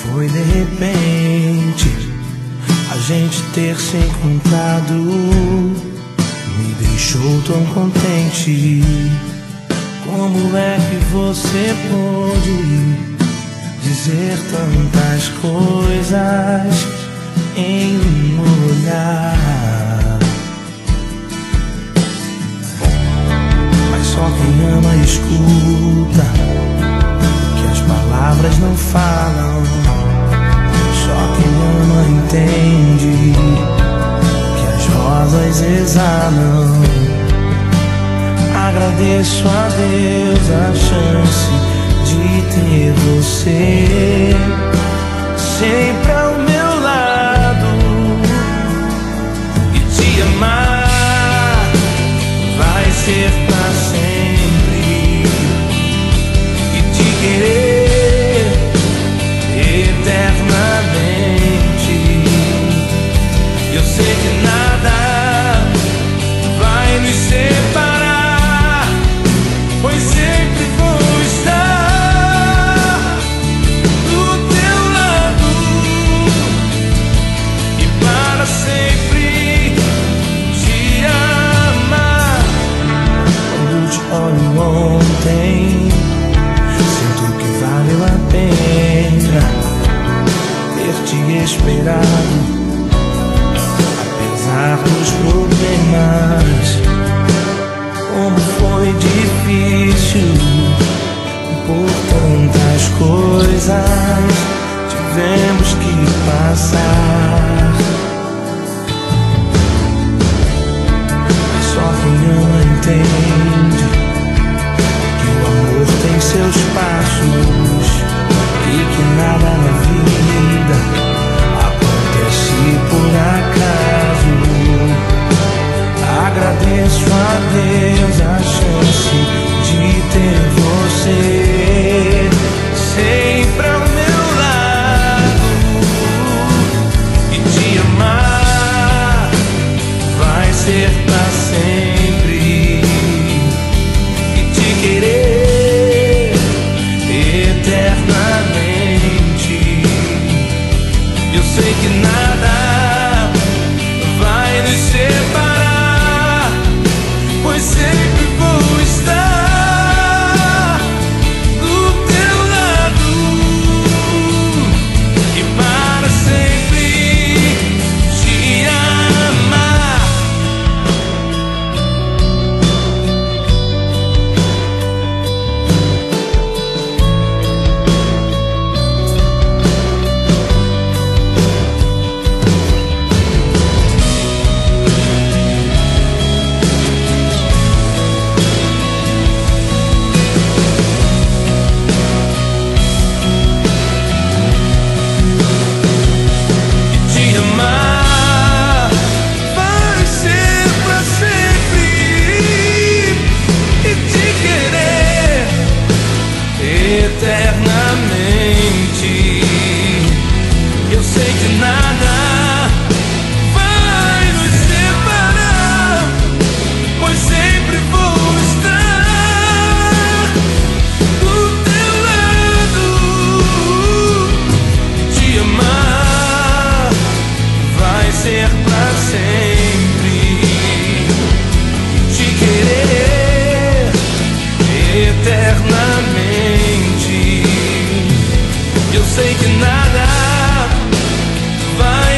Foi de repente a gente ter se encontrado, me deixou tão contente. Como é que você pôde dizer tantas coisas em um olhar? Mas só quem ama escuta que as palavras não falam. Só quem ama entende que as rosas exalam. Agradeço a Deus a chance de ter você sempre ao meu lado e te amar vai ser pra sempre e te querer eternamente. Eu sei que nada vai nos separar, pois sempre vou estar do teu lado e para sempre te amar. Quando te olho ontem, sinto que valeu a pena ter te esperado, apesar dos problemas. Como foi difícil, por tantas coisas tivemos que passar. Mas só quem ama entende que o amor tem seus passos e que nada na vida acontece por acaso. Agradeço a Deus a chance de ter você sempre ao meu lado e te amar vai ser pra sempre e te querer eternamente. Eu sei que nada vai nos separar, pois sempre vou estar do teu lado e para sempre te amar. Eternamente, eu sei que nada vai nos separar, pois sempre vou estar do teu lado. Te amar vai ser pra sempre, te querer eternamente. Eu sei que nada vai